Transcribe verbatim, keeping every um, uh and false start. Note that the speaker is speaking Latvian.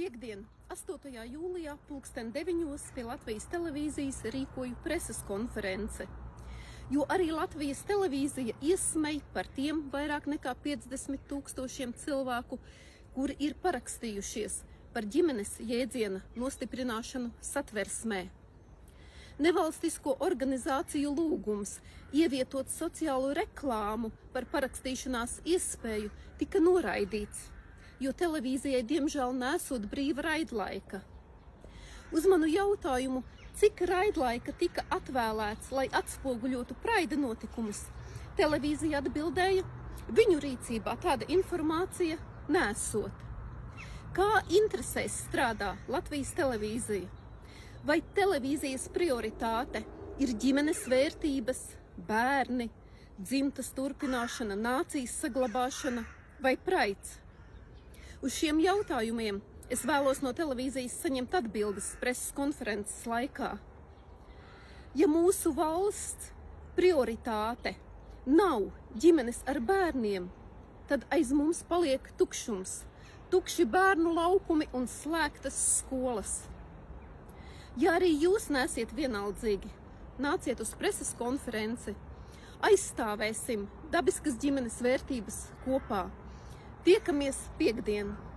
Piektdien, astotajā jūlijā, pulksten deviņos pie Latvijas televīzijas rīkoju preses konference, jo arī Latvijas televīzija iesmej par tiem vairāk nekā piecdesmit tūkstošiem cilvēku, kuri ir parakstījušies par ģimenes jēdziena nostiprināšanu satversmē. Nevalstisko organizāciju lūgums ievietot sociālo reklāmu par parakstīšanās iespēju tika noraidīts, jo televīzijai diemžēl nesot brīva raidlaika. Uz manu jautājumu, cik raidlaika tika atvēlēts, lai atspoguļotu praida notikumus, televīzija atbildēja, viņu rīcībā tāda informācija nesot. Kā interesēs strādā Latvijas televīzija? Vai televīzijas prioritāte ir ģimenes vērtības, bērni, dzimtas turpināšana, nācijas saglabāšana vai praids? Uz šiem jautājumiem es vēlos no televīzijas saņemt atbildes preses konferences laikā. Ja mūsu valsts prioritāte nav ģimenes ar bērniem, tad aiz mums paliek tukšums, tukši bērnu laukumi un slēgtas skolas. Ja arī jūs nesiet vienaldzīgi, nāciet uz preses konferenci, aizstāvēsim dabiskas ģimenes vērtības kopā. Tiekamies piektdien!